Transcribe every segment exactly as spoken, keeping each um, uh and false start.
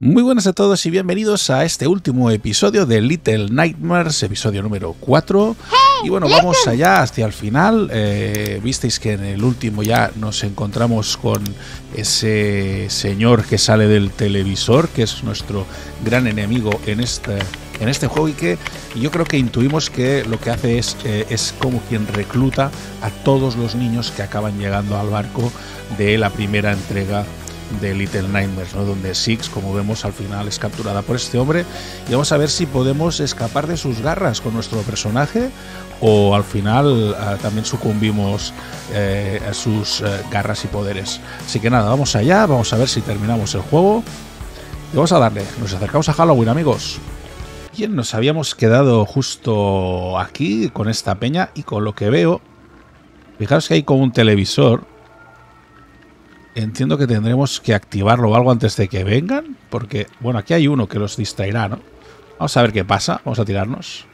Muy buenas a todos y bienvenidos a este último episodio de Little Nightmares, episodio número cuatro. Y bueno, vamos allá hacia el final. Eh, Visteis que en el último ya nos encontramos con ese señor que sale del televisor, que es nuestro gran enemigo en este, en este juego, y que yo creo que intuimos que lo que hace es, eh, es como quien recluta a todos los niños que acaban llegando al barco de la primera entrega de Little Nightmares, ¿no? Donde Six, como vemos al final, es capturada por este hombre, y vamos a ver si podemos escapar de sus garras con nuestro personaje o al final uh, también sucumbimos eh, a sus uh, garras y poderes. Así que nada, vamos allá, vamos a ver si terminamos el juego y vamos a darle. Nos acercamos a Halloween, amigos. Bien, nos habíamos quedado justo aquí con esta peña, y con lo que veo, fijaos que hay como un televisor. Entiendo que tendremos que activarlo o algo antes de que vengan, porque, bueno, aquí hay uno que los distraerá, ¿no? Vamos a ver qué pasa, vamos a tirarnos.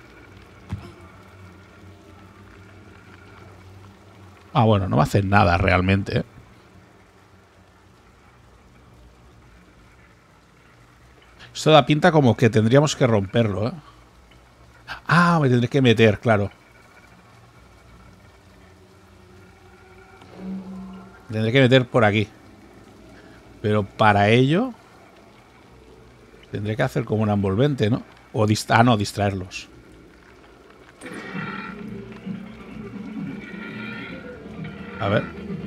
Ah, bueno, no me hacen nada realmente, ¿eh? Esto da pinta como que tendríamos que romperlo, ¿eh? Ah, me tendré que meter, claro. Me tendré que meter por aquí. Pero para ello tendré que hacer como una envolvente, ¿no? O dist ah, no, distraerlos. A ver.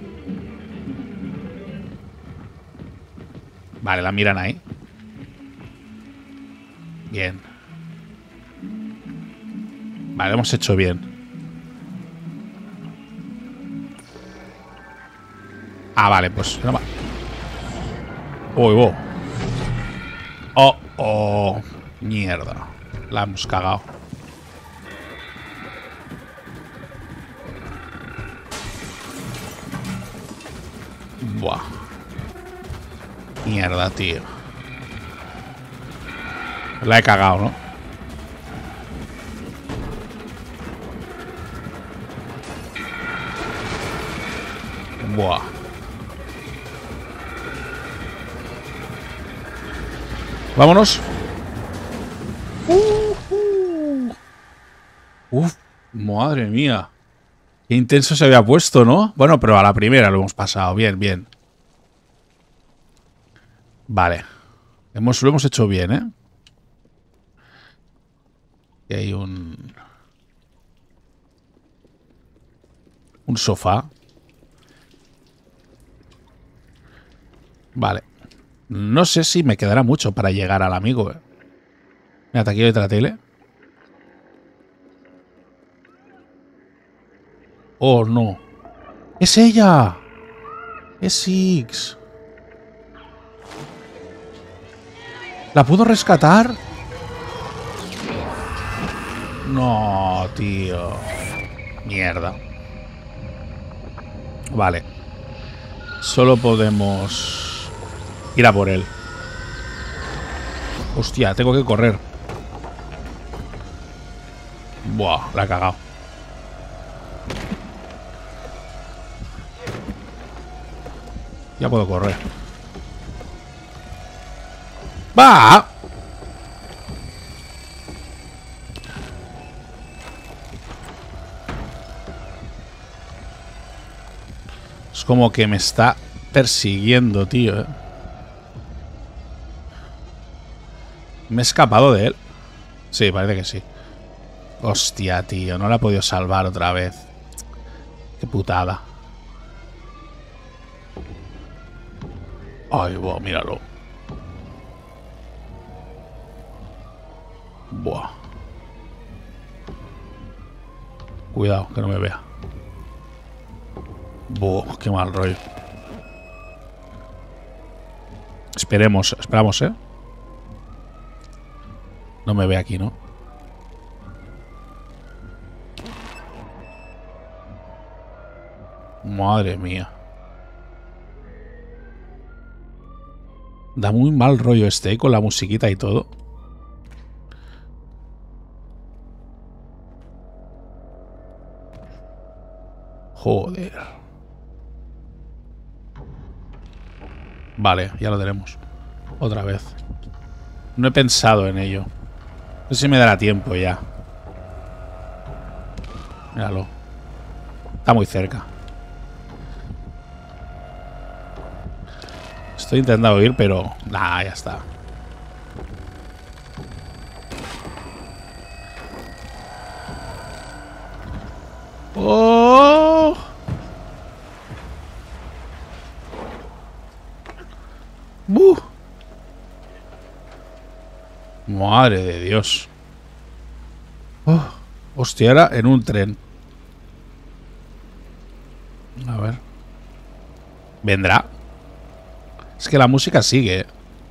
Vale, la miran ahí. Bien. Vale, lo hemos hecho bien. Ah, vale, pues no va. Oh, oh. Oh, oh. Mierda. La hemos cagado. Buah. Mierda, tío. La he cagado, ¿no? Buah. Vámonos. Uh, uh. Uf, madre mía. Qué intenso se había puesto, ¿no? Bueno, pero a la primera lo hemos pasado. Bien, bien. Vale. Hemos, lo hemos hecho bien, ¿eh? Y hay un... Un sofá. Vale. No sé si me quedará mucho para llegar al amigo, ¿eh? Mira, aquí hay otra tele. Oh, no. ¡Es ella! ¡Es Six! ¿La pudo rescatar? No, tío. Mierda. Vale. Solo podemos ir a por él. Hostia, tengo que correr. Buah, la he cagado. Ya puedo correr. ¡Va! Es como que me está persiguiendo, tío, ¿eh? ¿Me he escapado de él? Sí, parece que sí. Hostia, tío, no la he podido salvar otra vez. Qué putada. Ay, buah, míralo. Buah. Cuidado, que no me vea. Buah, qué mal rollo. Esperemos, esperamos, ¿eh? No me ve aquí, ¿no? Madre mía. Da muy mal rollo este, ¿eh? Con la musiquita y todo. Joder. Vale, ya lo tenemos. Otra vez. No he pensado en ello. No sé si me dará tiempo ya. Míralo. Está muy cerca. Estoy intentando ir, pero... Nah, ya está. ¡Oh! ¡Buh! Madre de Dios. Oh, hostia, era en un tren. A ver. ¿Vendrá? Es que la música sigue.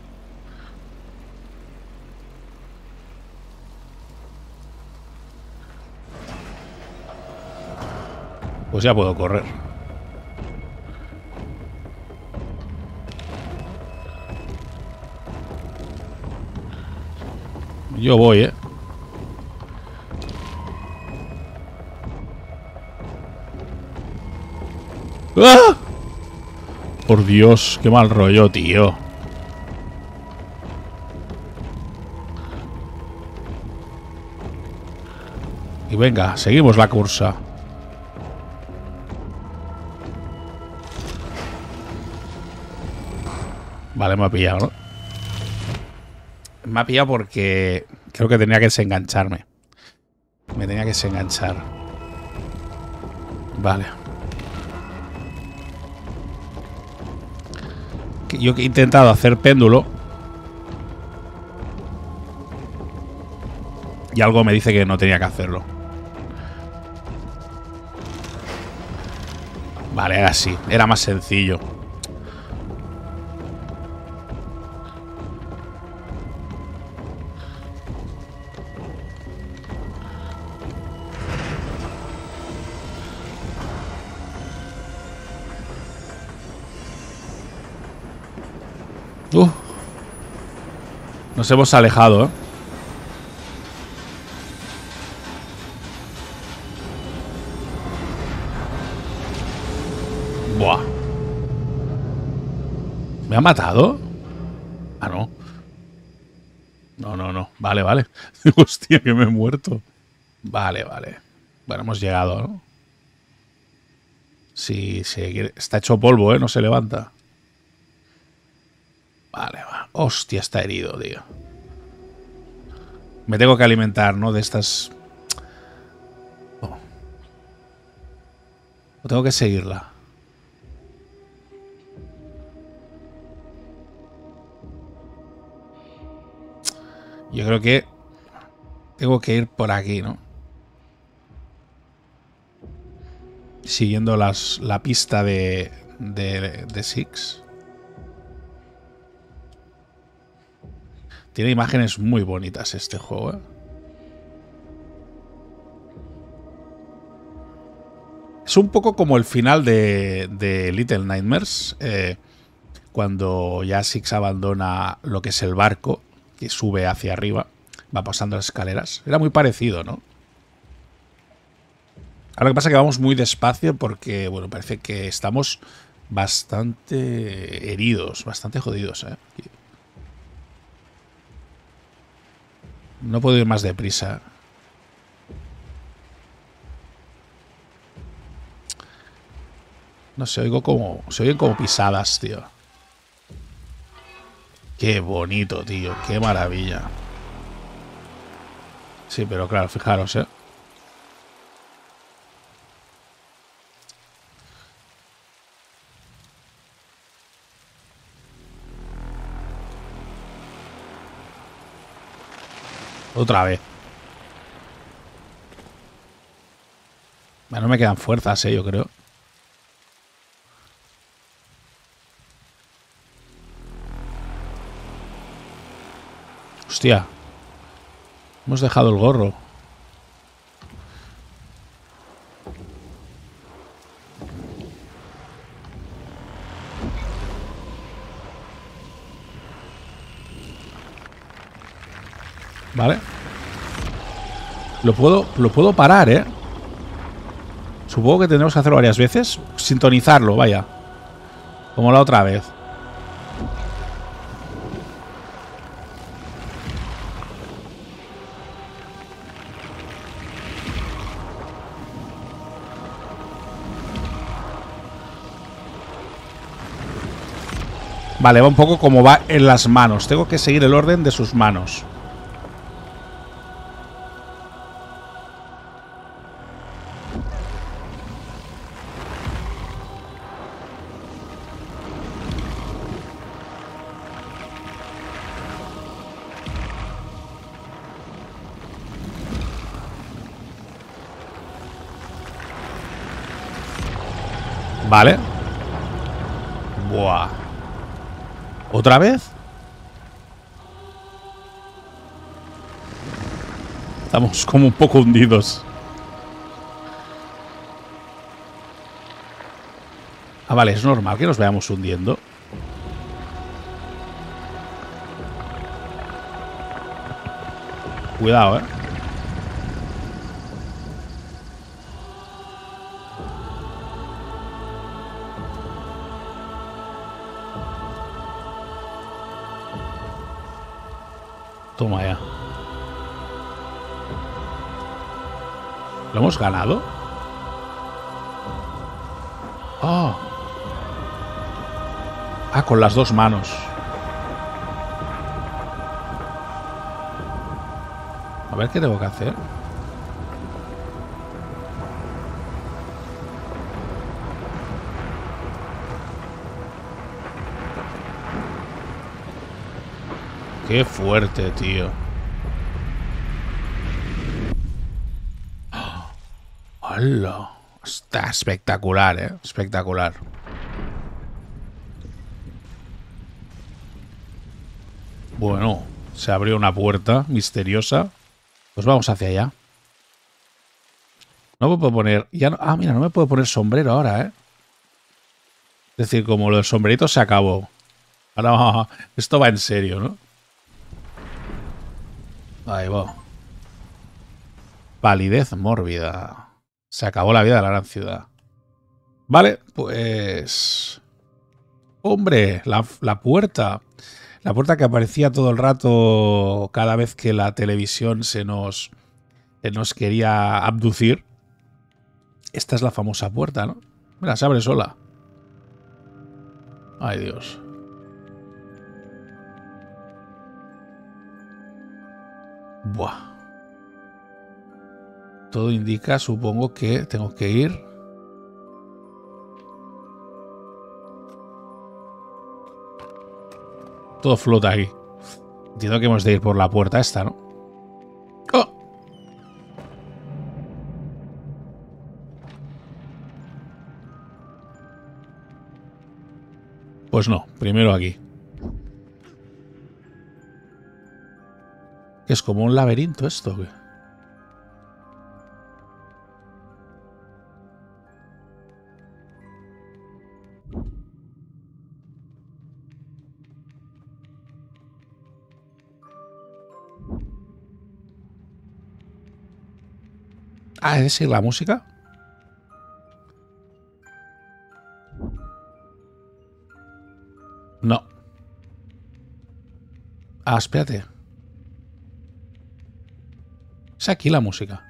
Pues ya puedo correr. Yo voy, ¿eh? ¡Ah! Por Dios, qué mal rollo, tío. Y venga, seguimos la cursa. Vale, me ha pillado, ¿no? Me ha pillado porque creo que tenía que desengancharme. Me tenía que desenganchar. Vale. Yo he intentado hacer péndulo y algo me dice que no tenía que hacerlo. Vale, era así. Era más sencillo. Uh, nos hemos alejado, ¿eh? Buah. ¿Me ha matado? Ah, no. No, no, no. Vale, vale. Hostia, que me he muerto. Vale, vale. Bueno, hemos llegado, ¿no? Sí, sí. Está hecho polvo, ¿eh? No se levanta. Vale, va. Hostia, está herido, tío. Me tengo que alimentar, ¿no? De estas... Oh. O tengo que seguirla. Yo creo que tengo que ir por aquí, ¿no? Siguiendo las, la pista de, de, de Six. Tiene imágenes muy bonitas este juego, ¿eh? Es un poco como el final de, de Little Nightmares, eh, cuando ya Six abandona lo que es el barco, que sube hacia arriba, va pasando las escaleras. Era muy parecido, ¿no? Ahora lo que pasa es que vamos muy despacio porque, bueno, parece que estamos bastante heridos, bastante jodidos, ¿eh? No puedo ir más deprisa. No sé, oigo como... Se oyen como pisadas, tío. Qué bonito, tío. Qué maravilla. Sí, pero claro, fijaros, ¿eh? Otra vez. Bueno, no me quedan fuerzas, eh, yo creo. Hostia. Hemos dejado el gorro. Vale. Lo puedo, lo puedo parar, ¿eh? Supongo que tendremos que hacerlo varias veces. Sintonizarlo, vaya. Como la otra vez. Vale, va un poco como va en las manos. Tengo que seguir el orden de sus manos. Vale. Buah. ¿Otra vez? Estamos como un poco hundidos. Ah, vale, es normal que nos veamos hundiendo. Cuidado, eh. Toma ya. ¿Lo hemos ganado? Oh. Ah, con las dos manos. A ver qué tengo que hacer. Qué fuerte, tío. ¡Hala! Está espectacular, ¿eh? Espectacular. Bueno, se abrió una puerta misteriosa. Pues vamos hacia allá. No me puedo poner... Ya no, ah, mira, no me puedo poner sombrero ahora, ¿eh? Es decir, como lo del sombrerito se acabó. Ahora esto va en serio, ¿no? Ahí va. Palidez mórbida. Se acabó la vida de la gran ciudad. Vale, pues... Hombre, la, la puerta. La puerta que aparecía todo el rato cada vez que la televisión se nos, se nos quería abducir. Esta es la famosa puerta, ¿no? Mira, se abre sola. Ay, Dios. Buah. Todo indica, supongo, que tengo que ir. Todo flota ahí. Entiendo que hemos de ir por la puerta esta, ¿no? ¡Oh! Pues no, primero aquí. Es como un laberinto esto, ¿qué? Ah, ¿es decir, la música? No. Ah, espérate. Es aquí la música.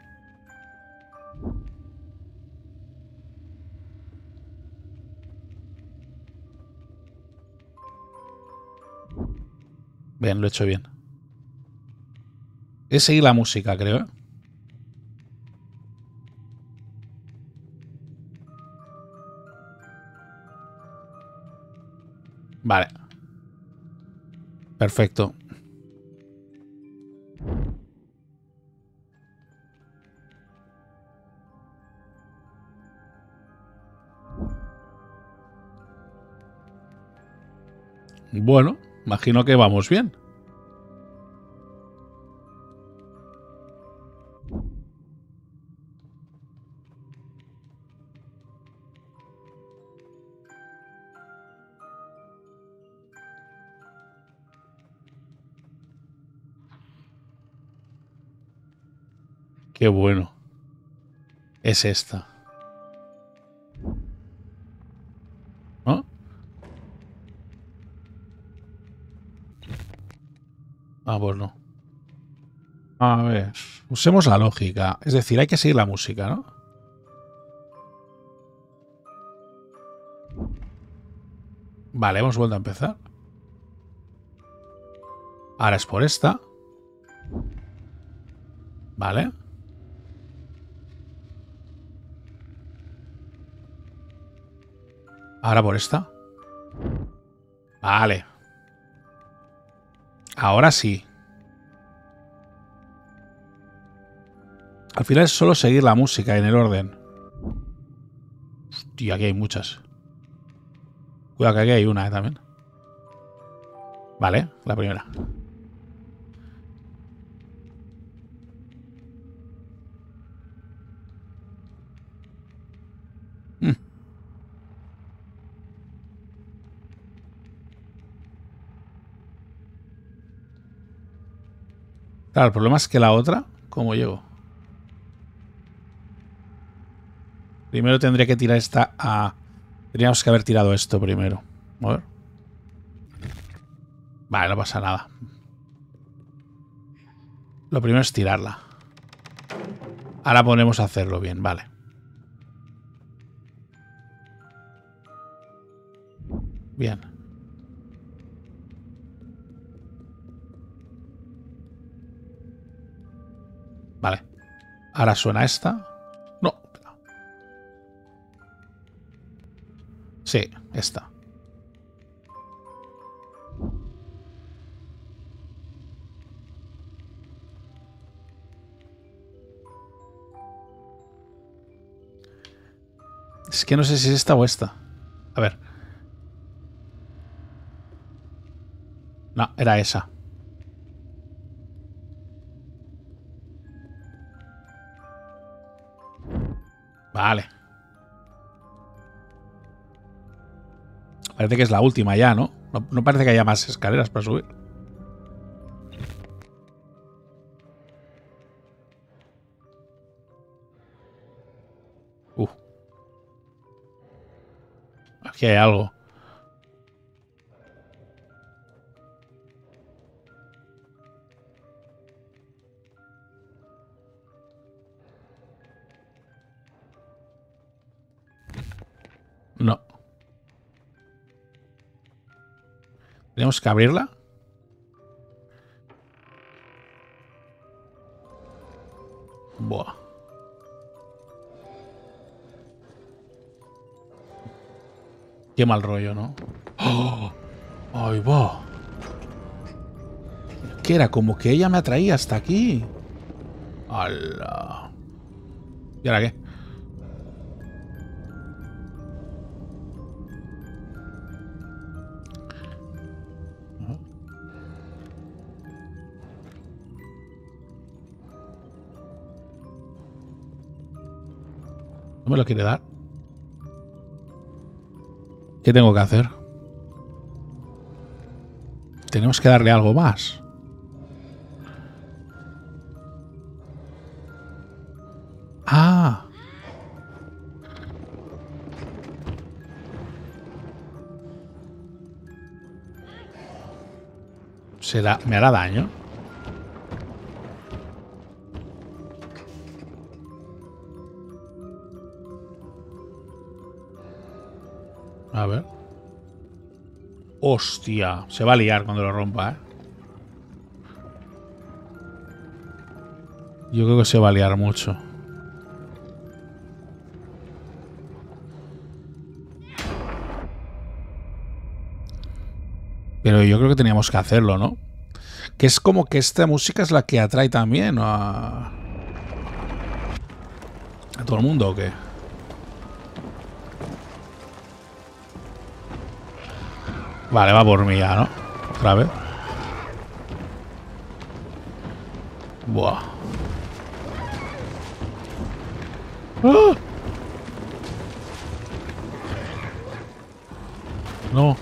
Bien, lo he hecho bien. Es seguir la música, creo, ¿eh? Vale. Perfecto. Bueno, imagino que vamos bien. Qué bueno. Es esta. ¿No? Ah, pues no. A ver, usemos la lógica. Es decir, hay que seguir la música, ¿no? Vale, hemos vuelto a empezar. Ahora es por esta. Vale. Ahora por esta. Vale. Ahora sí. Al final es solo seguir la música en el orden. Hostia, aquí hay muchas. Cuidado que aquí hay una, ¿eh? También. Vale, la primera. Mm. Claro, el problema es que la otra, ¿cómo llego? Primero tendría que tirar esta a... Tendríamos que haber tirado esto primero. A ver. Vale, no pasa nada. Lo primero es tirarla. Ahora ponemos a hacerlo bien, vale. Bien. Vale. Ahora suena esta. No. Sí, esta. Es que no sé si es esta o esta. A ver. No, era esa. Vale. Parece que es la última ya, ¿no? No, no parece que haya más escaleras para subir. Uh. Aquí hay algo. No. ¿Tenemos que abrirla? Buah. Qué mal rollo, ¿no? ¡Oh! ¡Ay, va! ¿Qué era? Como que ella me atraía hasta aquí. ¡Hala! ¿Y ahora qué? ¿No me lo quiere dar? ¿Qué tengo que hacer? Tenemos que darle algo más. Ah. ¿Será? ¿Me hará daño? A ver. Hostia, se va a liar cuando lo rompa, ¿eh? Yo creo que se va a liar mucho. Pero yo creo que teníamos que hacerlo, ¿no? Que es como que esta música es la que atrae también a... a todo el mundo, ¿o qué? Vale, va por mí ya, ¿no? Otra vez. Buah. ¡Ah! No.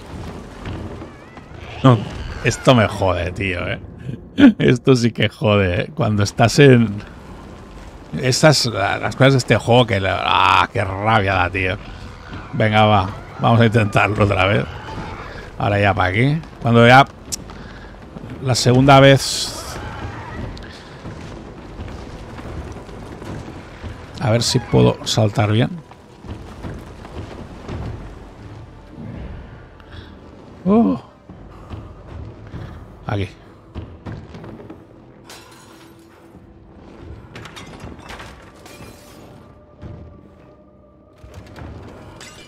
No. Esto me jode, tío, ¿eh? Esto sí que jode, ¿eh? Cuando estás en... Estas, las cosas de este juego que... ¡Ah, qué rabia da, tío! Venga, va. Vamos a intentarlo otra vez. Ahora ya para aquí. Cuando ya... La segunda vez... A ver si puedo saltar bien. Oh. Aquí.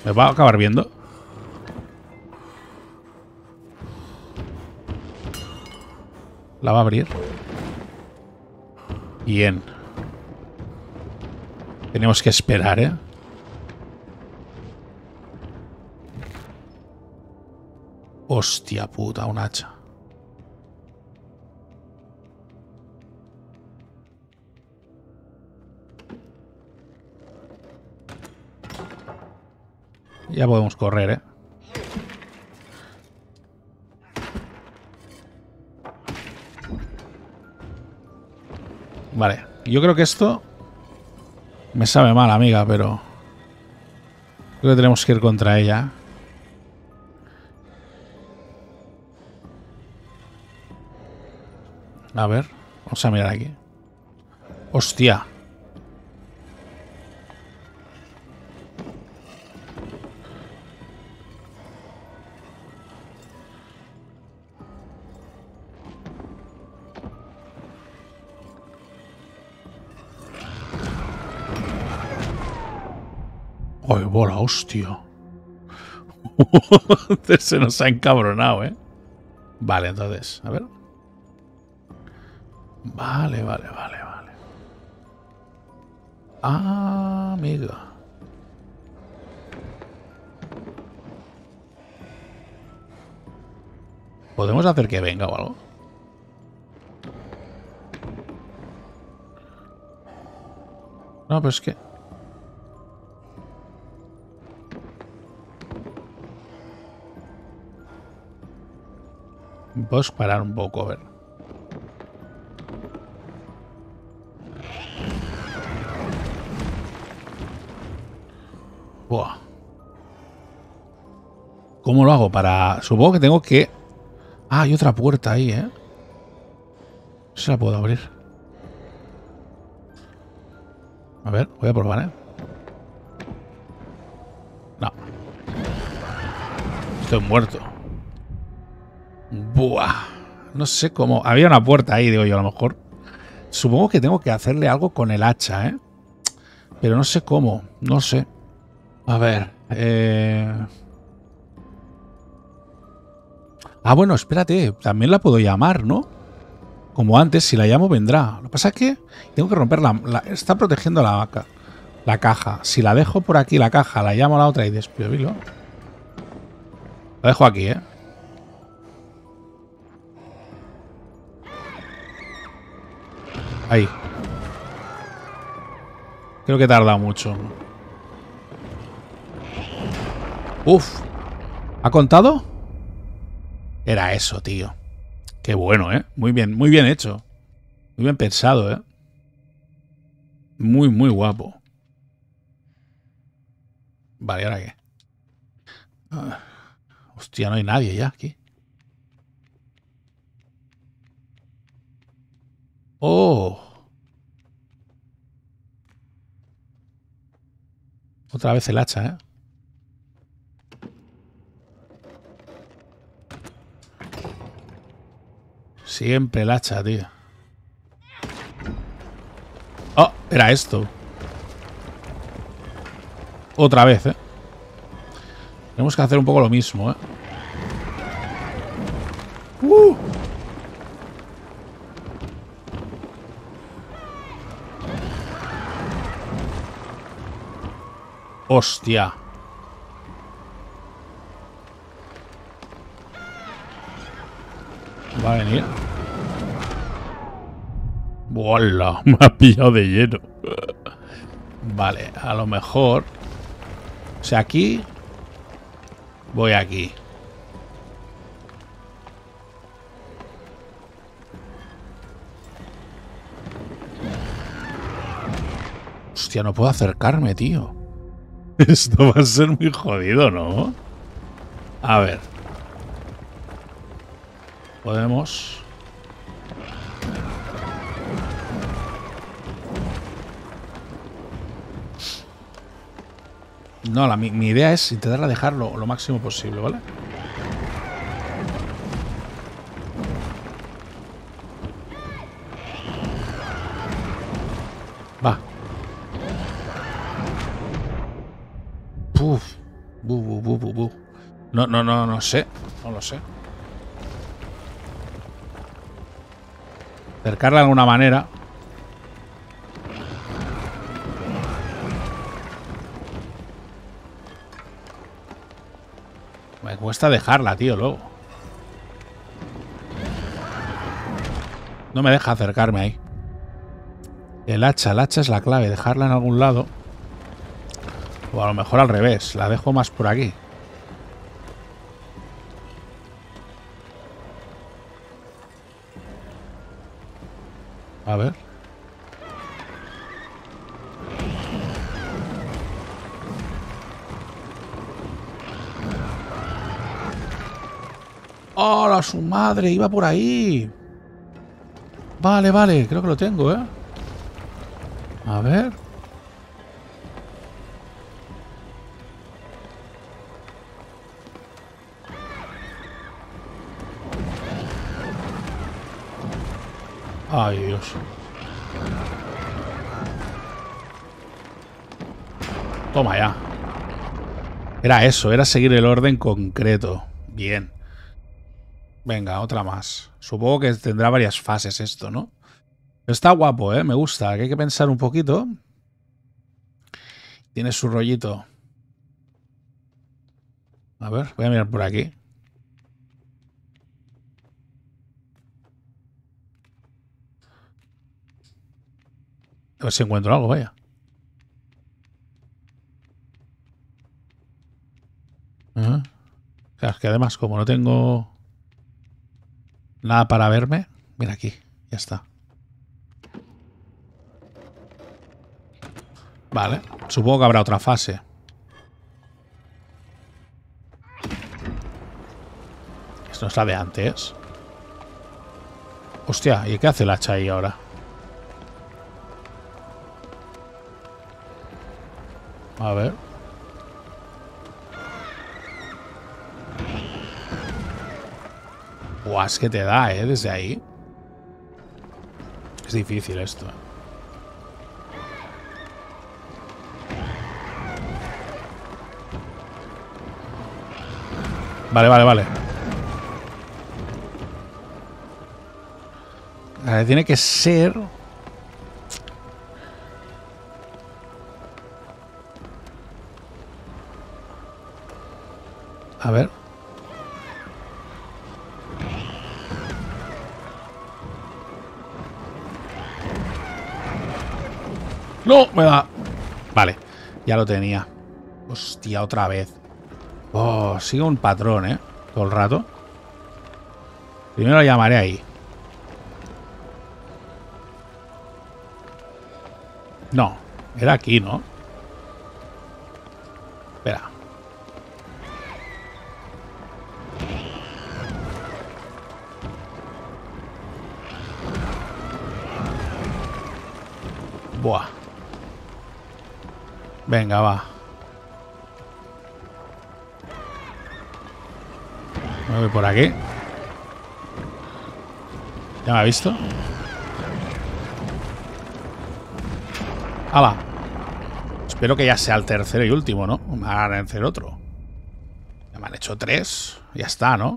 Me va a acabar viendo. La va a abrir. Bien. Tenemos que esperar, ¿eh? Hostia puta, un hacha. Ya podemos correr, ¿eh? Vale. Yo creo que esto me sabe mal, amiga, pero creo que tenemos que ir contra ella. A ver. Vamos a mirar aquí. Hostia. ¡Ay, bola, hostia! Se nos ha encabronado, ¿eh? Vale, entonces, a ver. Vale, vale, vale, vale. Ah, amiga. ¿Podemos hacer que venga o algo? No, pues es que... Puedes parar un poco, a ver. Buah. ¿Cómo lo hago para...? Supongo que tengo que... Ah, hay otra puerta ahí, ¿eh? No se la puedo abrir. A ver, voy a probar, ¿eh? No. Estoy muerto. Buah. No sé cómo... Había una puerta ahí, digo yo, a lo mejor. Supongo que tengo que hacerle algo con el hacha, ¿eh? Pero no sé cómo. No sé. A ver. Eh... Ah, bueno, espérate. También la puedo llamar, ¿no? Como antes, si la llamo vendrá. Lo que pasa es que tengo que romper la... la está protegiendo la vaca. La caja. Si la dejo por aquí, la caja, la llamo a la otra y despierto. La dejo aquí, ¿eh? Ahí. Creo que tarda mucho. Uf. ¿Ha contado? Era eso, tío. Qué bueno, ¿eh? Muy bien, muy bien hecho. Muy bien pensado, ¿eh? Muy, muy guapo. Vale, ¿ahora qué? Ah, hostia, no hay nadie ya aquí. Oh. Otra vez el hacha, ¿eh? Siempre el hacha, tío. Oh, era esto. Otra vez, ¿eh? Tenemos que hacer un poco lo mismo, ¿eh? Uh. Hostia. Va a venir. ¡Hola! Me ha pillado de lleno. Vale, a lo mejor... O sea, aquí... Voy aquí. Hostia, no puedo acercarme, tío. Esto va a ser muy jodido, ¿no? A ver. Podemos... No, la, mi, mi idea es intentar dejarlo lo máximo posible, ¿vale? Va. Puf. Bu, bu, bu, bu, bu. No, no, no, no sé. No lo sé. Acercarla de alguna manera. Me cuesta dejarla, tío, luego. No me deja acercarme ahí. El hacha, el hacha es la clave. Dejarla en algún lado. O a lo mejor al revés. La dejo más por aquí. A ver. ¡Hola, su madre! Iba por ahí. Vale, vale. Creo que lo tengo, ¿eh? A ver. Ay, Dios. Toma ya. Era eso, era seguir el orden concreto. Bien. Venga, otra más. Supongo que tendrá varias fases esto, ¿no? Pero está guapo, ¿eh? Me gusta. Que hay que pensar un poquito. Tiene su rollito. A ver, voy a mirar por aquí. A ver si encuentro algo, vaya. Uh-huh. O sea, es que además, como no tengo nada para verme, mira aquí, ya está. Vale, supongo que habrá otra fase. Esto es la de antes. Hostia, ¿y qué hace el hacha ahí ahora? A ver. Buah, es que te da, ¿eh? Desde ahí. Es difícil esto. Vale, vale, vale. Ahora tiene que ser... A ver. ¡No! Me da... Vale. Ya lo tenía. Hostia, otra vez. Oh, sigue un patrón, ¿eh? Todo el rato. Primero lo llamaré ahí. No. Era aquí, ¿no? Espera. Buah. Venga, va. Me voy por aquí. ¿Ya me ha visto? ¡Hala! Espero que ya sea el tercero y último, ¿no? Me van a hacer otro. Ya me han hecho tres. Ya está, ¿no?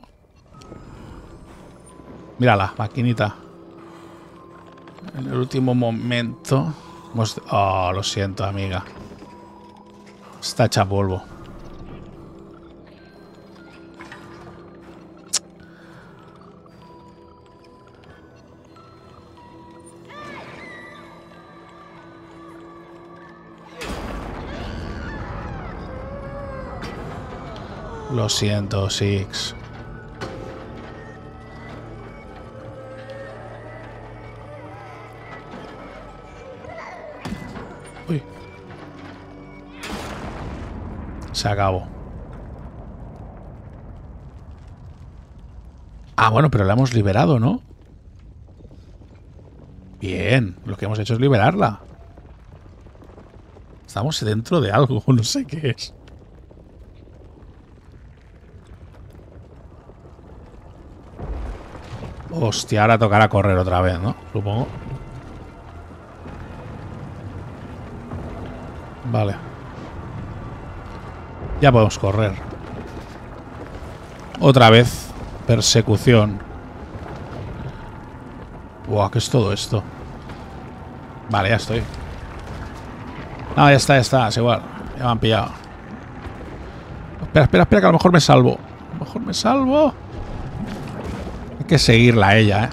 Mírala, maquinita. En el último momento... Hemos... Oh, lo siento, amiga. Está hecha polvo. Lo siento, Six. Uy. Se acabó. Ah, bueno, pero la hemos liberado, ¿no? Bien, lo que hemos hecho es liberarla. Estamos dentro de algo, no sé qué es. Hostia, ahora tocará correr otra vez, ¿no? Supongo. Vale. Ya podemos correr. Otra vez. Persecución. Buah, ¿qué es todo esto? Vale, ya estoy. No, ya está, ya está. Es igual. Ya me han pillado. Espera, espera, espera, que a lo mejor me salvo. A lo mejor me salvo. Hay que seguirla a ella, ¿eh?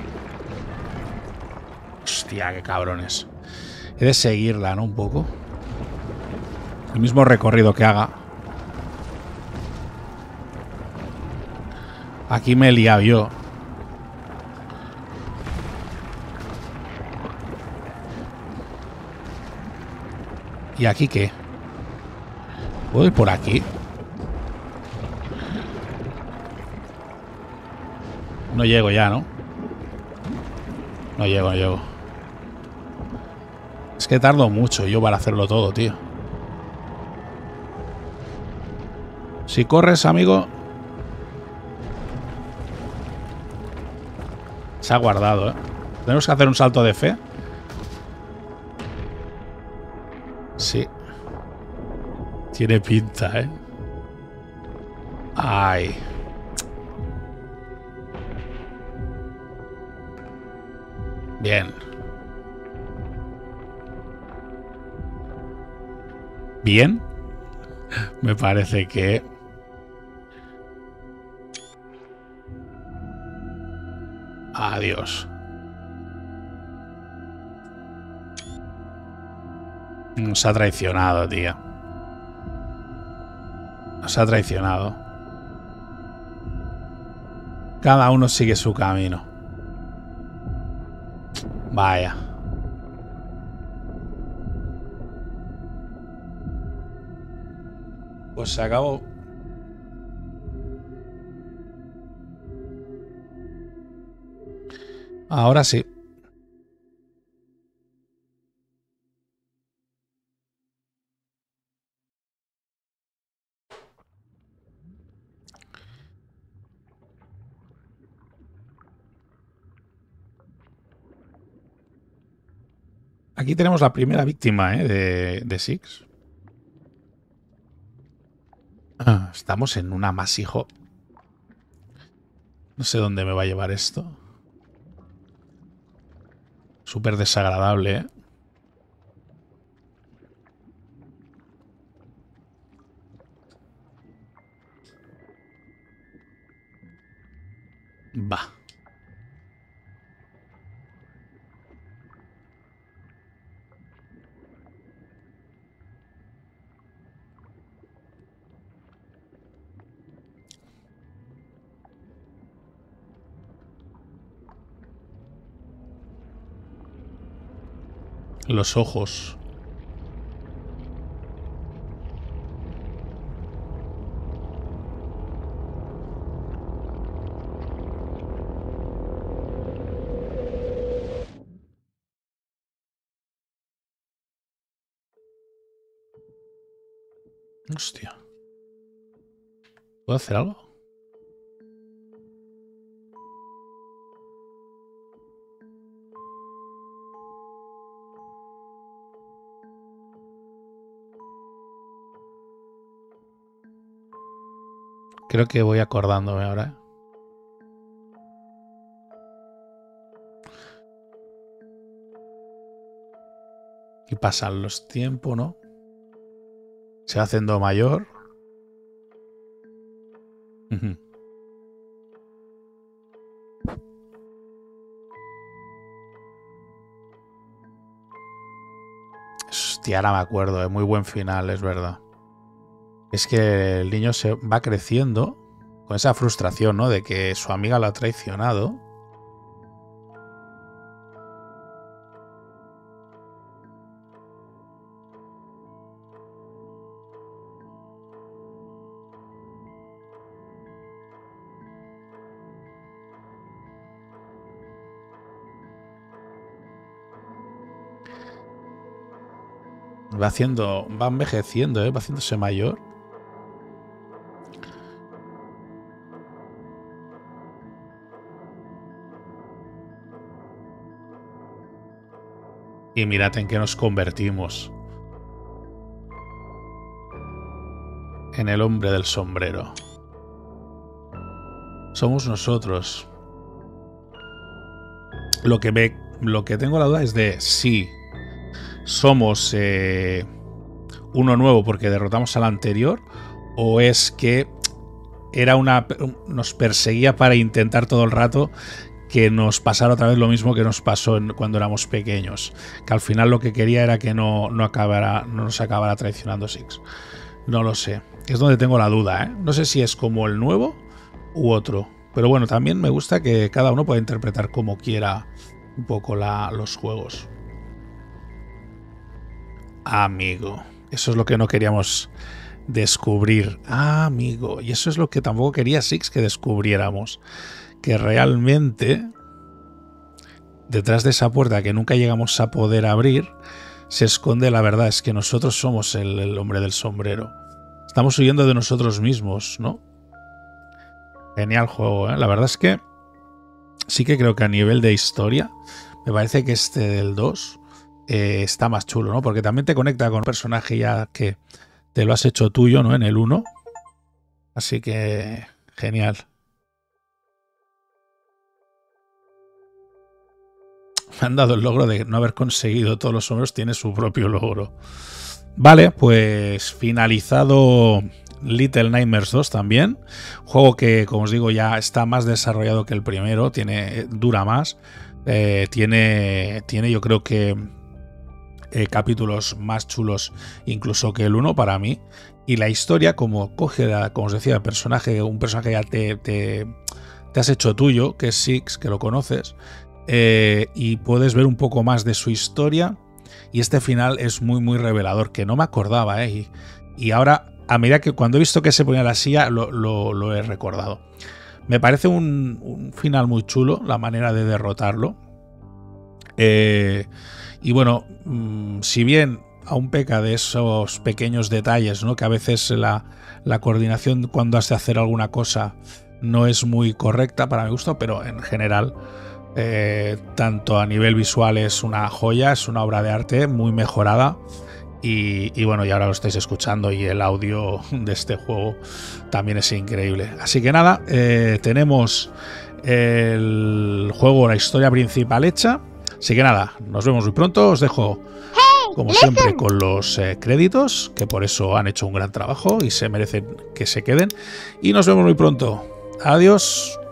Hostia, qué cabrones. He de seguirla, ¿no? Un poco. El mismo recorrido que haga. Aquí me he liado yo. ¿Y aquí qué? ¿Puedo ir por aquí? No llego ya, ¿no? No llego, no llego. Es que tardo mucho yo para hacerlo todo, tío. Si corres, amigo... Se ha guardado, ¿eh? Tenemos que hacer un salto de fe. Sí. Tiene pinta, ¿eh? Ay. Bien. Bien. Me parece que... Adiós. Nos ha traicionado, tío. Nos ha traicionado. Cada uno sigue su camino. Vaya. Pues se acabó. Ahora sí. Aquí tenemos la primera víctima, ¿eh? de, de Six. Ah, estamos en un amasijo. No sé dónde me va a llevar esto. Súper desagradable, ¿eh? Va. Los ojos. Hostia. ¿Puedo hacer algo? Creo que voy acordándome ahora. Y pasan los tiempos, ¿no? Se va haciendo mayor. Uh-huh. Hostia, ahora me acuerdo, es muy buen final, es verdad. Es que el niño se va creciendo con esa frustración, ¿no? De que su amiga lo ha traicionado. Va haciendo, va envejeciendo, ¿eh? Va haciéndose mayor. Y mirad en qué nos convertimos. en el hombre del sombrero. Somos nosotros. Lo que me, lo que tengo la duda es de si somos eh, uno nuevo porque derrotamos al anterior, o es que era una nos perseguía para intentar todo el rato que nos pasara otra vez lo mismo que nos pasó en, cuando éramos pequeños, que al final lo que quería era que no, no, acabara, no nos acabara traicionando Six. No lo sé, es donde tengo la duda, ¿eh? No sé si es como el nuevo u otro, pero bueno, también me gusta que cada uno pueda interpretar como quiera un poco la, los juegos. Amigo, eso es lo que no queríamos descubrir. Ah, amigo, y eso es lo que tampoco quería Six que descubriéramos, que realmente detrás de esa puerta que nunca llegamos a poder abrir se esconde la verdad, es que nosotros somos el, el hombre del sombrero. Estamos huyendo de nosotros mismos, ¿no? Genial juego, ¿eh? La verdad es que sí que creo que a nivel de historia me parece que este del dos eh, está más chulo, ¿no? Porque también te conecta con un personaje ya que te lo has hecho tuyo, ¿no? En el uno. Así que genial. Me han dado el logro de no haber conseguido todos los sombreros, tiene su propio logro. Vale, pues finalizado Little Nightmares dos también. Juego que, como os digo, ya está más desarrollado que el primero, tiene, dura más. Eh, tiene, tiene, yo creo que eh, capítulos más chulos incluso que el uno para mí. Y la historia, como coge, la, como os decía, el personaje, un personaje que ya te, te, te has hecho tuyo, que es Six, que lo conoces. Eh, y puedes ver un poco más de su historia, y este final es muy muy revelador, que no me acordaba, ¿eh? y, y ahora a medida que cuando he visto que se ponía la silla lo, lo, lo he recordado. Me parece un, un final muy chulo la manera de derrotarlo, eh, y bueno, mmm, si bien aún peca de esos pequeños detalles, ¿no? Que a veces la, la coordinación cuando has de hacer alguna cosa no es muy correcta para mi gusto, pero en general Eh, tanto a nivel visual es una joya, es una obra de arte muy mejorada, y, y bueno, y ahora lo estáis escuchando y el audio de este juego también es increíble. Así que nada, eh, tenemos el juego, la historia principal hecha, así que nada, nos vemos muy pronto. Os dejo como siempre con los eh, créditos, que por eso han hecho un gran trabajo y se merecen que se queden, y nos vemos muy pronto. Adiós.